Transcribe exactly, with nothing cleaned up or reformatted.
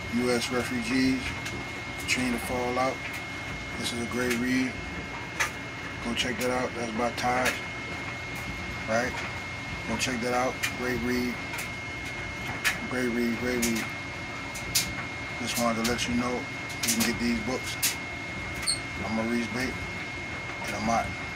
U S refugees, Katrina fallout. This is a great read. Go check that out. That's by Taj. Right? Go check that out. Great read. Great read, great read. Just wanted to let you know you can get these books. I'm Maurice Bate, and I'm out.